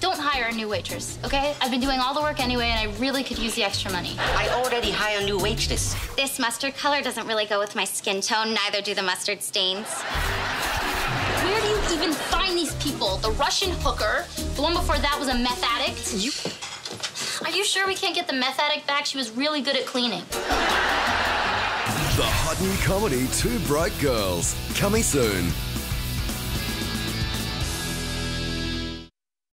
don't hire a new waitress, okay? I've been doing all the work anyway, and I really could use the extra money. I already hired a new waitress. This mustard color doesn't really go with my skin tone, neither do the mustard stains. Where do you even find these people? The Russian hooker, the one before that was a meth addict. Are you sure we can't get the meth addict back? She was really good at cleaning. The hot new comedy, Two Broke Girls, coming soon.